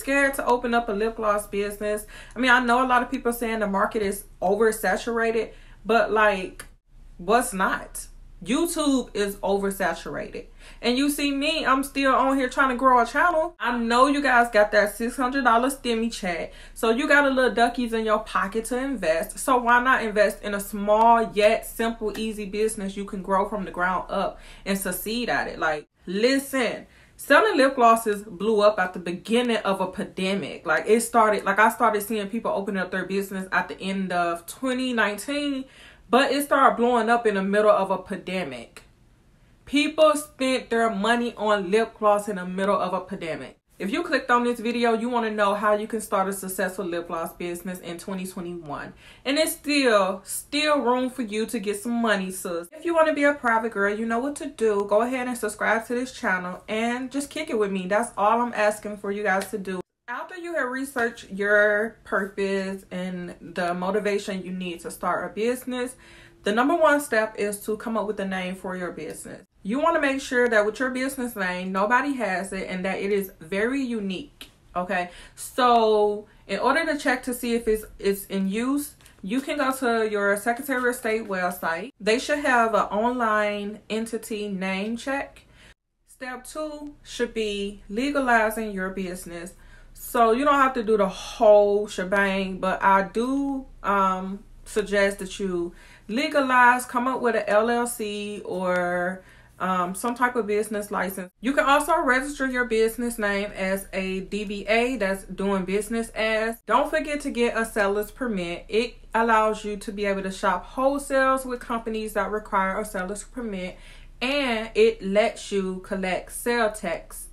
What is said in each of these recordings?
scared to open up a lip gloss business. I mean, I know a lot of people saying the market is oversaturated, but like, what's not? YouTube is oversaturated. And you see me, I'm still on here trying to grow a channel. I know you guys got that $600 stimmy check. So you got a little duckies in your pocket to invest. So why not invest in a small yet simple, easy business you can grow from the ground up and succeed at it? Like, listen, selling lip glosses blew up at the beginning of a pandemic. Like, it started, like I started seeing people opening up their business at the end of 2019. But it started blowing up in the middle of a pandemic. People spent their money on lip gloss in the middle of a pandemic. If you clicked on this video, you want to know how you can start a successful lip gloss business in 2021. And it's still room for you to get some money, sis. If you want to be a private girl, you know what to do. Go ahead and subscribe to this channel and just kick it with me. That's all I'm asking for you guys to do. After you have researched your purpose and the motivation you need to start a business, the number one step is to come up with a name for your business. You want to make sure that with your business name, nobody has it and that it is very unique. Okay, so in order to check to see if it's in use, you can go to your Secretary of State website. They should have an online entity name check. Step 2 should be legalizing your business. So you don't have to do the whole shebang, but I do suggest that you legalize, come up with an LLC or some type of business license. You can also register your business name as a DBA, that's doing business as. Don't forget to get a seller's permit. It allows you to be able to shop wholesales with companies that require a seller's permit, and it lets you collect sales taxes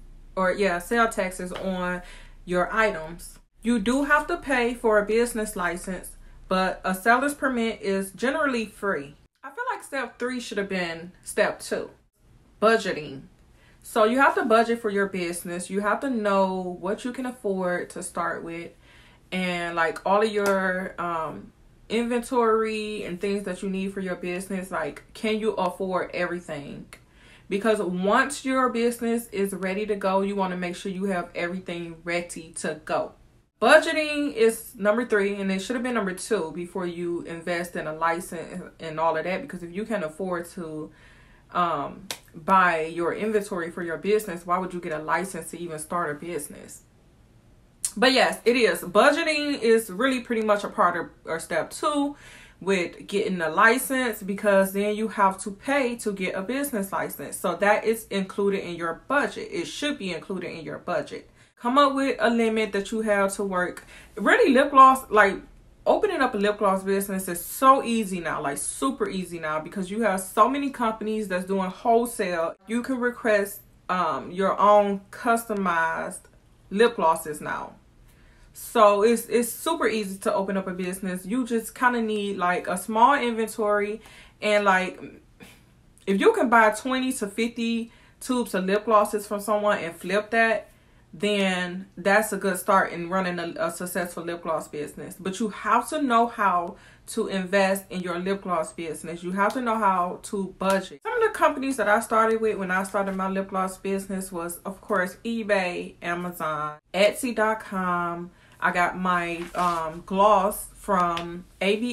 on your items. You do have to pay for a business license, but a seller's permit is generally free. I feel like step 3 should have been step 2, budgeting. So you have to budget for your business. You have to know what you can afford to start with, and like all of your inventory and things that you need for your business. Like, can you afford everything? Because once your business is ready to go, you want to make sure you have everything ready to go. Budgeting is number 3, and it should have been number 2 before you invest in a license and all of that. Because if you can afford to buy your inventory for your business, why would you get a license to even start a business? But yes, it is. Budgeting is really pretty much a part of step 2. With getting a license, because then you have to pay to get a business license. So that is included in your budget. It should be included in your budget. Come up with a limit that you have to work. Really, lip gloss, like opening up a lip gloss business is so easy now, like super easy now, because you have so many companies that's doing wholesale. You can request your own customized lip glosses now. So it's super easy to open up a business. You just kind of need like a small inventory, and like if you can buy 20 to 50 tubes of lip glosses from someone and flip that, then that's a good start in running a successful lip gloss business. But you have to know how to invest in your lip gloss business. You have to know how to budget. Some of the companies that I started with when I started my lip gloss business was, of course, eBay, Amazon, Etsy.com. I got my gloss from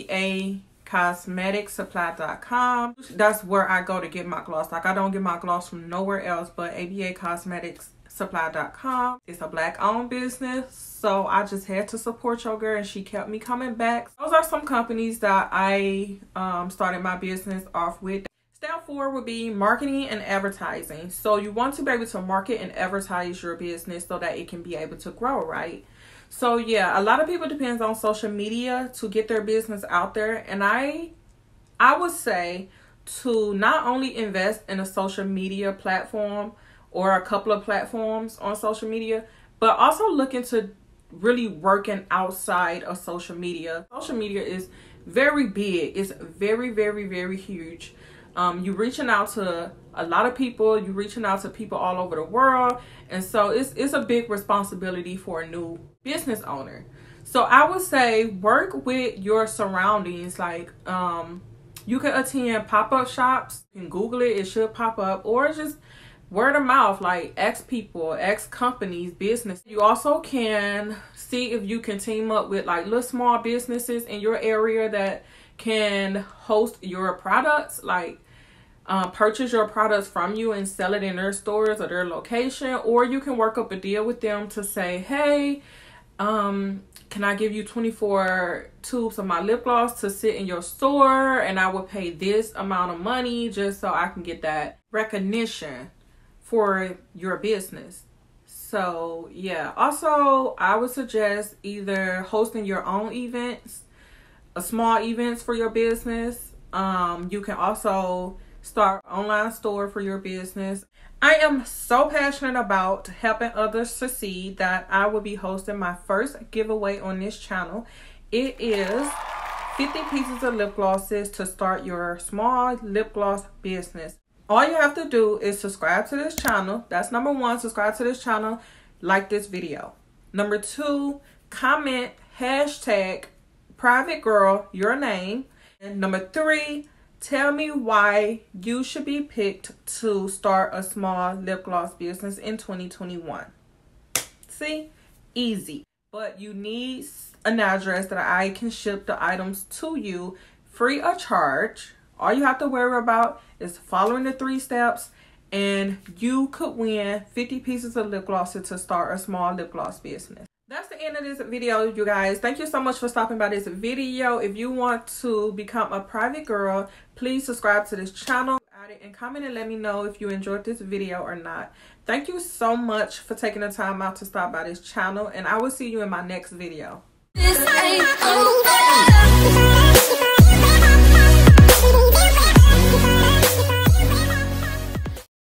ABAcosmeticsupply.com. That's where I go to get my gloss. Like, I don't get my gloss from nowhere else but ABAcosmeticsupply.com. It's a Black-owned business, so I just had to support your girl, and she kept me coming back. Those are some companies that I started my business off with. Step 4 would be marketing and advertising. So you want to be able to market and advertise your business so that it can be able to grow, right? So yeah, a lot of people depends on social media to get their business out there. And I would say to not only invest in a social media platform or a couple of platforms on social media, but also look into really working outside of social media. Social media is very big. It's very, very, very huge. You're reaching out to a lot of people. You're reaching out to people all over the world. And so it's a big responsibility for a new business owner. So I would say work with your surroundings. Like you can attend pop-up shops. You can Google it. It should pop up. Or just word of mouth, like ask people, ask companies, business. You also can see if you can team up with like little small businesses in your area that can host your products, like purchase your products from you and sell it in their stores or their location. Or you can work up a deal with them to say, hey, can I give you 24 tubes of my lip gloss to sit in your store, and I will pay this amount of money just so I can get that recognition for your business. So yeah, also I would suggest either hosting your own events, small events for your business. You can also start an online store for your business. I am so passionate about helping others succeed that I will be hosting my first giveaway on this channel. It is 50 pieces of lip glosses to start your small lip gloss business. All you have to do is subscribe to this channel. That's number 1, subscribe to this channel, like this video. Number 2, comment hashtag private girl, your name. And number 3, tell me why you should be picked to start a small lip gloss business in 2021. See? Easy. But you need an address that I can ship the items to you free of charge. All you have to worry about is following the 3 steps, and you could win 50 pieces of lip gloss to start a small lip gloss business. That's the end of this video, you guys. Thank you so much for stopping by this video. If you want to become a private girl, please subscribe to this channel. Add it and comment and let me know if you enjoyed this video or not. Thank you so much for taking the time out to stop by this channel, and I will see you in my next video. This ain't over.